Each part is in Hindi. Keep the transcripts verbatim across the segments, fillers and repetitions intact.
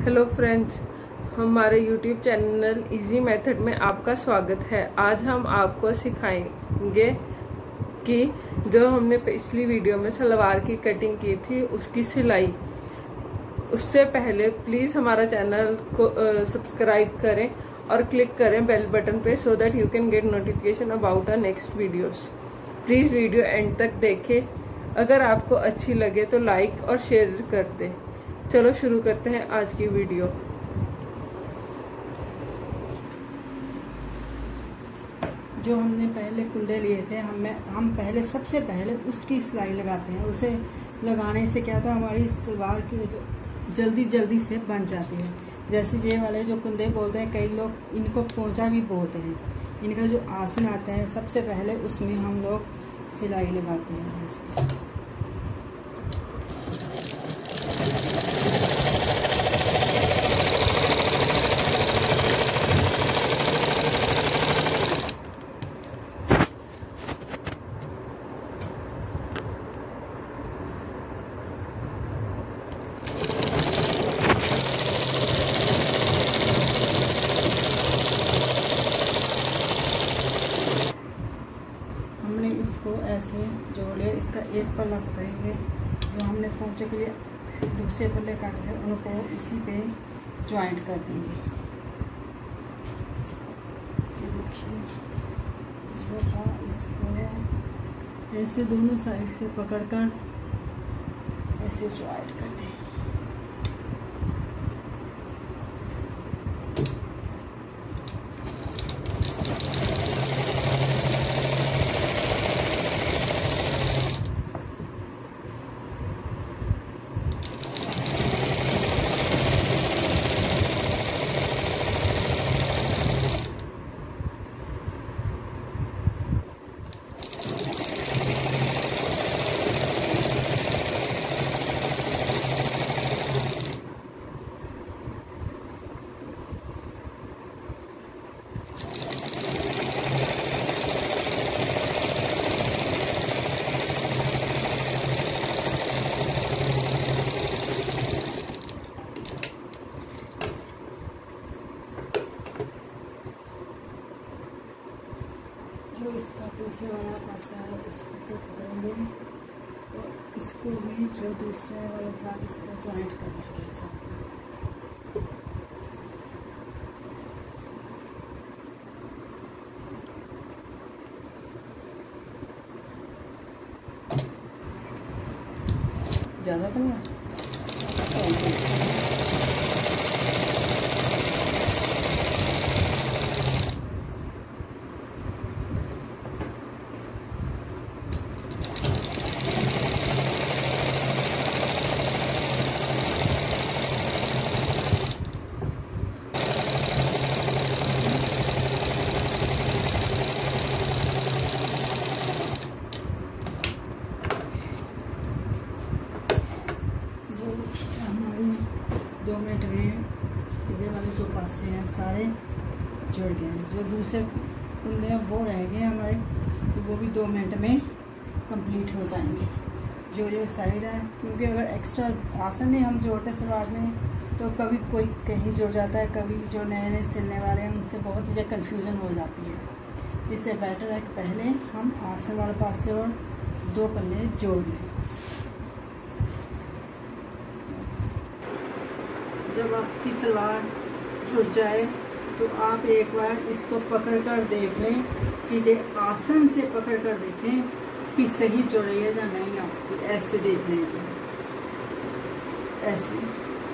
हेलो फ्रेंड्स, हमारे यूट्यूब चैनल इजी मेथड में आपका स्वागत है। आज हम आपको सिखाएंगे कि जो हमने पिछली वीडियो में सलवार की कटिंग की थी उसकी सिलाई। उससे पहले प्लीज़ हमारा चैनल को सब्सक्राइब करें और क्लिक करें बेल बटन पे so that you can get notification about our next videos. Please video end तक देखें। अगर आपको अच्छी लगे तो लाइक और शेयर कर दें। चलो शुरू करते हैं आज की वीडियो। जो हमने पहले कुंदे लिए थे हमें हम पहले सबसे पहले उसकी सिलाई लगाते हैं। उसे लगाने से क्या होता है, हमारी सलवार की जो जल्दी जल्दी से बन जाती है। जैसे ये वाले जो कुंदे बोलते हैं, कई लोग इनको पोंचा भी बोलते हैं। इनका जो आसन आता है सबसे पहले उसमें हम लोग सिलाई लगाते हैं। ऐसे हमने इसको ऐसे जोड़ लिया। इसका एक पल्ला पकड़ेंगे, जो हमने पोंचे के लिए दूसरे पल्ले काटे थे उनको इसी पे ज्वाइंट कर देंगे। देखिए जो था इसको ऐसे दोनों साइड से पकड़कर ऐसे ज्वाइंट कर दें। जो इसका दूसरे वाला पासा है उसको पकड़ेंगे और इसको भी जो दूसरे वाला था इसको ज्वाइंट कर देंगे साथ में। ज़्यादा तो नहीं दो मिनट में ये वाले जो पासे हैं सारे जुड़ गए हैं। जो दूसरे कुंदे हैं वो रह गए हमारे, तो वो भी दो मिनट में कंप्लीट हो जाएंगे। जो जो साइड है, क्योंकि अगर एक्स्ट्रा आसन नहीं हम जोड़ते सलवार में तो कभी कोई कहीं जुड़ जाता है, कभी जो नए नए सिलने वाले हैं उनसे बहुत ही कन्फ्यूज़न हो जाती है। इससे बेटर है कि पहले हम आसन वाले पासे और दो पल्ले जोड़ लें। जब आपकी सलवार जुड़ जाए तो आप एक बार इसको पकड़ कर देख लें कि ये आसन से पकड़ कर देखें कि सही जुड़ रही है या नहीं। आपकी ऐसे देख लें कि ऐसे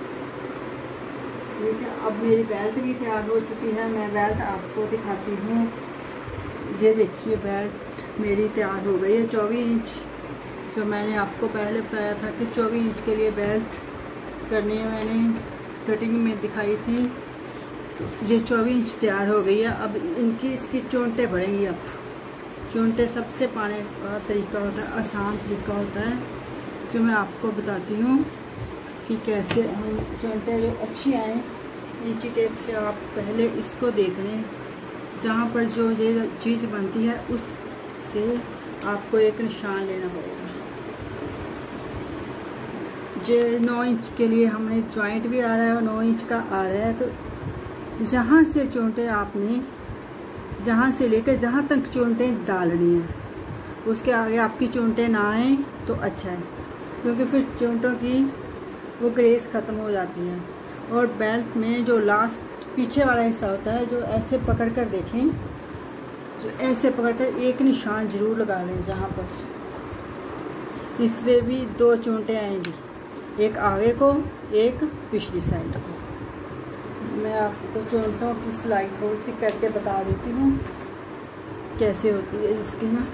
ठीक है। अब मेरी बेल्ट भी तैयार हो चुकी है। मैं बेल्ट आपको दिखाती हूँ। ये देखिए बेल्ट मेरी तैयार हो गई है चौबीस इंच। जो मैंने आपको पहले बताया था कि चौबीस इंच के लिए बेल्ट करनी है, मैंने कटिंग में दिखाई थी। तो ये चौबीस इंच तैयार हो गई है। अब इनकी इसकी चोंटे बढ़ेंगी। अब चोंटे सबसे पाने का तरीका होता है, आसान तरीका होता है, जो मैं आपको बताती हूँ कि कैसे हम चोंटे जो अच्छी आए। इंची टेप से आप पहले इसको देख लें, जहाँ पर जो ये चीज़ बनती है उससे आपको एक निशान लेना पड़ेगा। जो नौ इंच के लिए हमने जॉइंट भी आ रहा है और नौ इंच का आ रहा है, तो जहाँ से चोंटे आपने जहाँ से लेकर जहाँ तक चोंटे डालनी है, उसके आगे आपकी चोंटे ना आए तो अच्छा है, क्योंकि फिर चोंटों की वो ग्रेस ख़त्म हो जाती है। और बेल्ट में जो लास्ट पीछे वाला हिस्सा होता है, जो ऐसे पकड़ कर देखें, जो ऐसे पकड़ कर एक निशान ज़रूर लगा लें जहाँ पर, इसमें भी दो चोंटे आएंगी, एक आगे को एक पिछली साइड को। मैं आपको चोंटों की सिलाई थोड़ी सी करके बता देती हूँ कैसे होती है इसकी ना।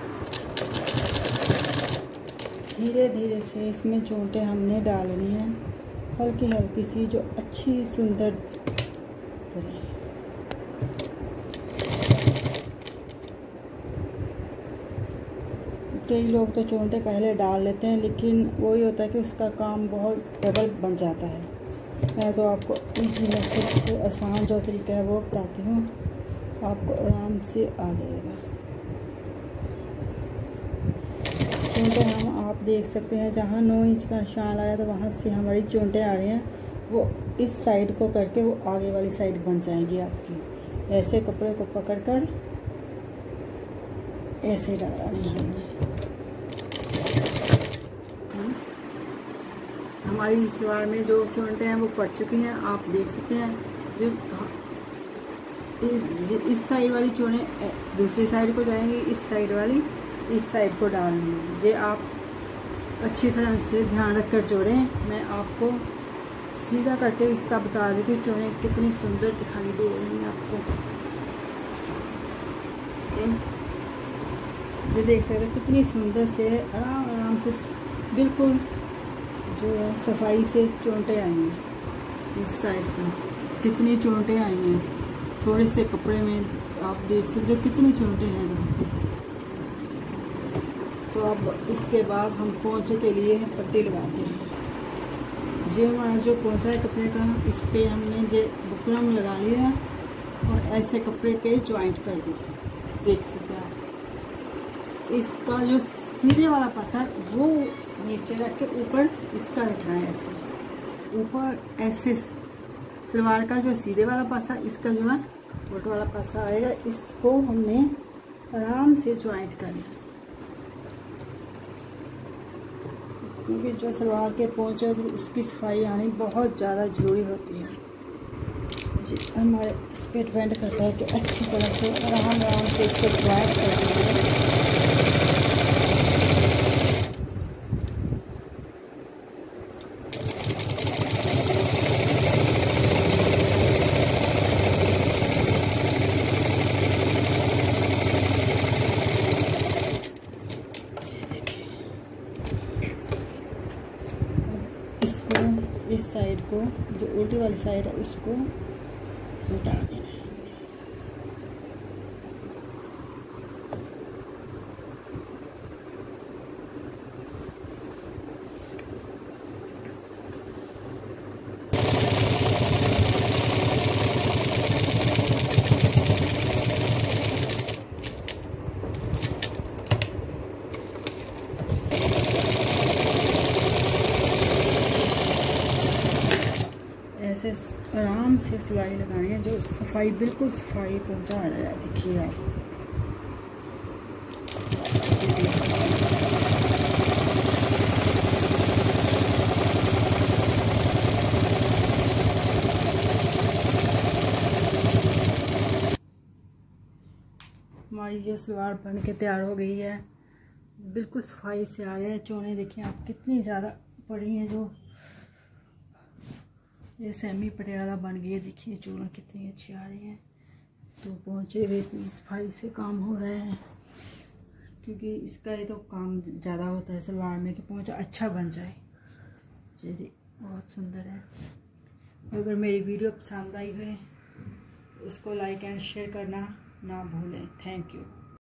धीरे धीरे से इसमें चोंटे हमने डालनी है, हल्की हल्की सी, जो अच्छी सुंदर करें। कई लोग तो चोंटे पहले डाल लेते हैं, लेकिन वही होता है कि उसका काम बहुत डबल बन जाता है। मैं तो आपको इसी मेथड से आसान जो तरीका है वो बताती हूँ, आपको आराम से आ जाएगा। चोंटे हम आप देख सकते हैं, जहाँ नौ इंच का निशान आया तो वहाँ से हमारी चोंटे आ रही हैं, वो इस साइड को करके वो आगे वाली साइड बन जाएंगी आपकी। ऐसे कपड़े को पकड़कर ऐसे डाला नहीं हमने। हमारी सलवार में जो चोंटे हैं वो पड़ चुकी हैं, आप देख सकते हैं। जो इस साइड वाली चोने दूसरी साइड को जाएंगी, इस साइड वाली इस साइड को डालनी है। ये आप अच्छी तरह से ध्यान रखकर जोड़ें। मैं आपको सीधा करके इसका बता देती हूँ चोने कितनी सुंदर दिखाई दे रही हैं आपको। ये देख सकते हैं कितनी सुंदर से आराम आराम से बिल्कुल जो है सफाई से चोंटे आई हैं। इस साइड पर कितनी चोंटे आई हैं, थोड़े से कपड़े में आप देख सकते हो कितनी चोंटे हैं जहाँ पे। तो अब इसके बाद हम पोंचे के लिए पट्टी लगाते हैं। ये हमारा जो पोंचा है कपड़े का, इस पे हमने ये बुकरम लगा लिया और ऐसे कपड़े पे जॉइंट कर दी। देख सकते हैं आप, इसका जो सीधे वाला पासा वो नीचे रख के ऊपर इसका रखना है, ऐसे ऊपर ऐसे सलवार का जो सीधे वाला पासा, इसका जो है उल्ट वाला पासा आएगा, इसको हमने आराम से जॉइंट करना। क्योंकि जो सलवार के पोंचे तो उसकी सफाई आनी बहुत ज़्यादा ज़रूरी होती है। जी हमारे इस पर डिपेंड करता है कि अच्छी तरह से आराम आराम से इसको जॉइंट कर दीजिए। इसको इस साइड को जो उल्टी वाली साइड है उसको हटा देना है। ऐसे आराम से सिलाई लगानी है, जो सफाई बिल्कुल सफाई पहुंचा आ जाए। देखिए आप हमारी ये सलवार बन के तैयार हो गई है, बिल्कुल सफाई से आ रहे हैं चोने। देखिए आप कितनी ज़्यादा पड़ी हैं, जो ये सेमी पटियाला बन गई है। देखिए चोना कितनी अच्छी आ रही है। तो पहुँचे हुए इतनी सफाई से काम हो रहे हैं, क्योंकि इसका ये तो काम ज़्यादा होता है सलवार में कि पहुँचा अच्छा बन जाए। जी बहुत सुंदर है। अगर मेरी वीडियो पसंद आई है उसको लाइक एंड शेयर करना ना भूलें। Thank you.